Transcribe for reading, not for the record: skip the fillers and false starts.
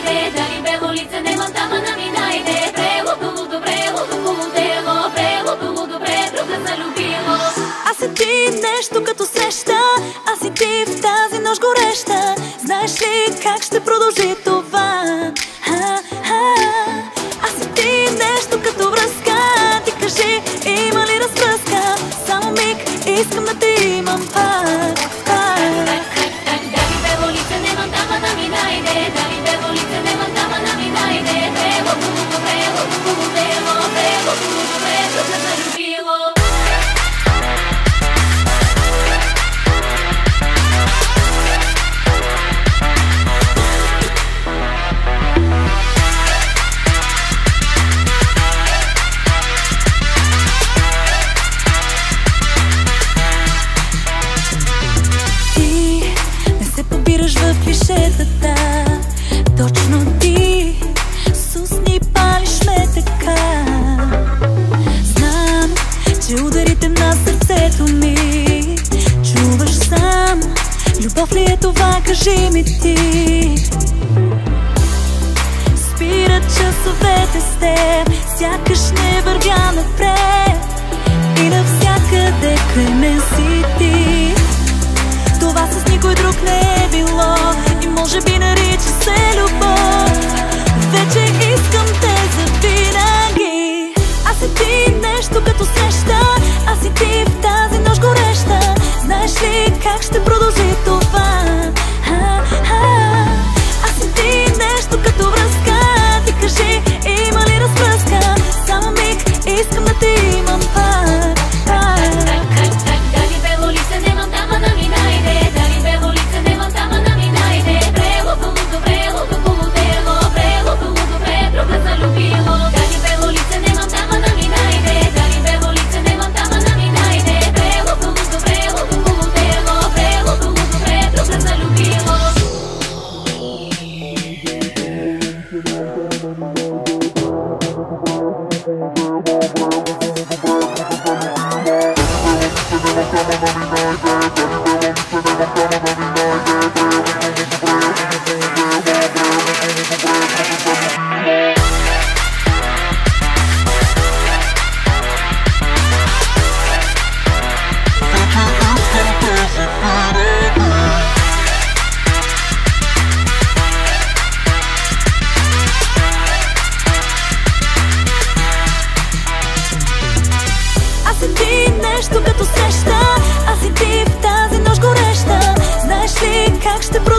найде, дали бело лице, немам тама да ми найде. Прелудо, добре, лудо, дело, прелудо, добре, друг да залюбило. Аз и ти нещо като среща, аз и ти в тази нощ гореща. Знаеш ли как ще продължи това? Аз и ти нещо като връзка. Ти кажи, има ли развръзка? Само миг, искам да те имам пак. Дали бело лице, немам тама да ми найде, дали бело лице, немам тама да ми найде. Прелудо, дело, прелудо, добре, друг да залюбило. В клишетата, точно ти с усни палиш ме така. Знам, че ударите на сърцето ми чуваш сам. Любов ли е това, кажи ми ти. Спират часовете с теб, сякаш не вървя напред. И навсякъде край мен си ти. Това с никой друг не е било и може би нарича се любов. Вече искам те завинаги. Аз и ти нещо като среща, аз и ти в тази нощ гореща. Знаеш ли как ще продължи това? Аз и ти нещо като връзка. Ти кажи, има ли развръзка? Само миг, искам да те имам пак. Дали бело лице, немам тама да ми найде, дали бело лице, немам тама да ми найде. Прелудо, дело, прелудо, добре, друг да залюбило. Дали бело лице, немам тама да ми найде, дали бело лице, немам тама да ми найде. Прелудо, дело, прелудо, добре, друг да залюбило. Нещо като среща, аз и ти в тази нощ гореща. Знаеш ли как ще